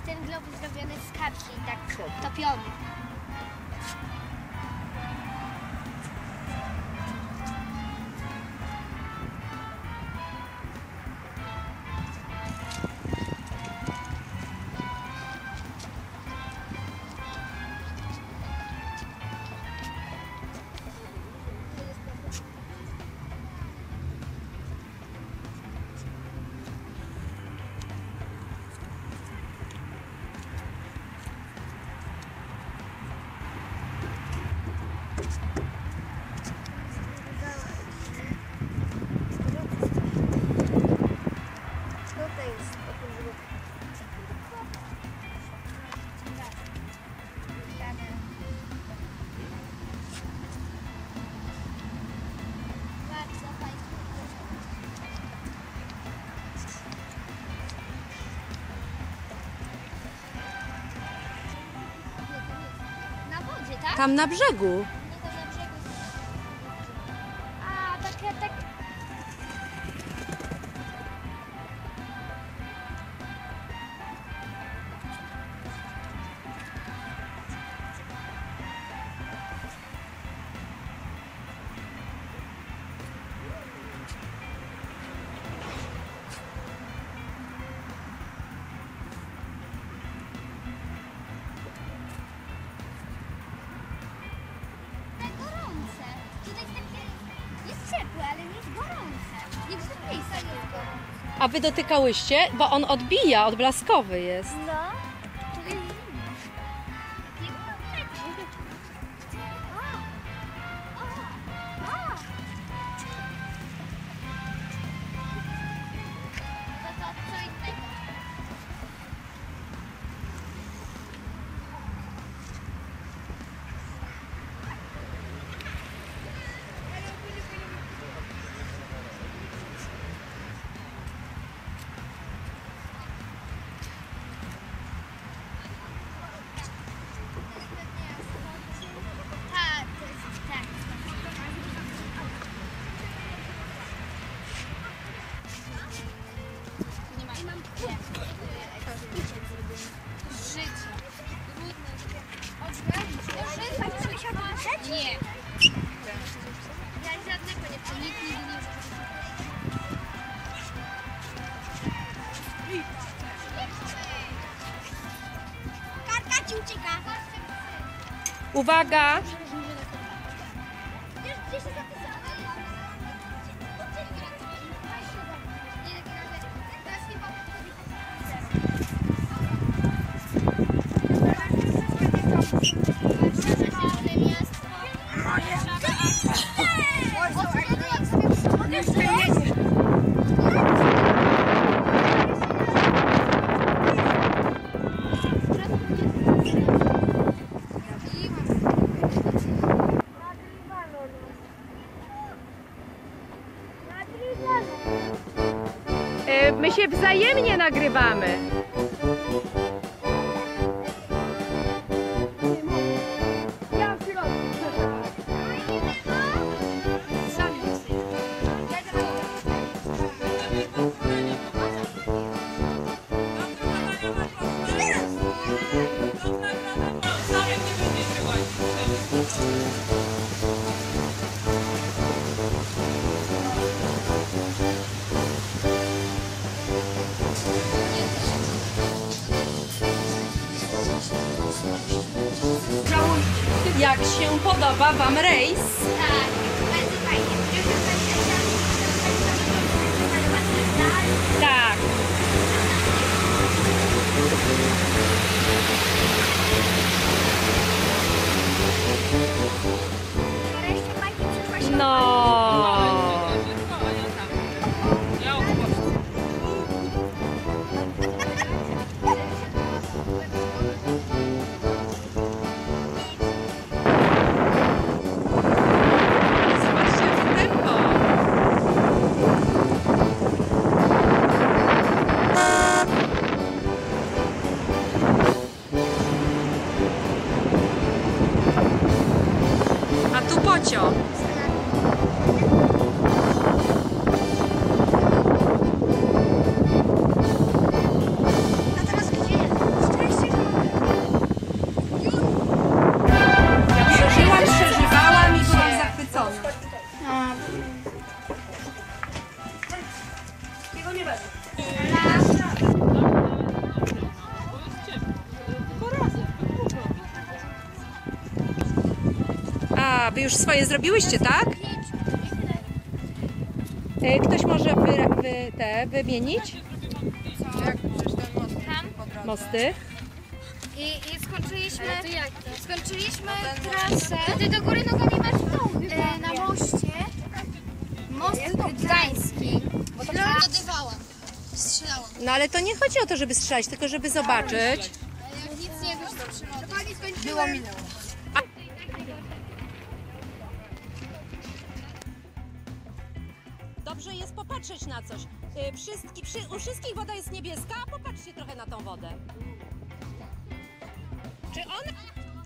ten globus zrobiony z kapsli, tak topiony. Tam na brzegu. A, takie, tak. Ciepłe, ale nie jest gorące. Nie jest gorące. A wy dotykałyście? Bo on odbija, odblaskowy jest. No, to jest zimno. To co innego. Nie. Ja żadnego nie chcę. Nikt nigdy nie Karta ci ucieka. Uwaga! My się wzajemnie nagrywamy. Jak się podoba wam rejs? Tak, bardzo fajnie. Tak. No. A, wy już swoje zrobiłyście, tak? Ktoś może wymienić mosty? I skończyliśmy trasę. To ty do góry nogami masz w dół. Na moście. Most gdański. Dodywałam. Strzelałam. No ale to nie chodzi o to, żeby strzelać, tylko żeby zobaczyć. Nic nie wyszło przyrody. Było minęło. Dobrze jest popatrzeć na coś. U wszystkich woda jest niebieska, a popatrzcie trochę na tą wodę. Czy ona...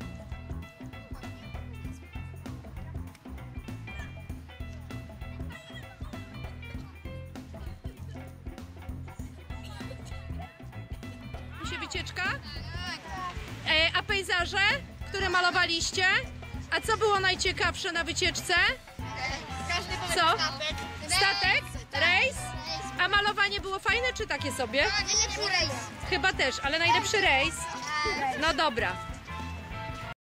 się wycieczka? A pejzaże, które malowaliście? A co było najciekawsze na wycieczce? Co? Statek? Rejs? A malowanie było fajne, czy takie sobie? Najlepszy rejs. Chyba też, ale najlepszy rejs? No dobra.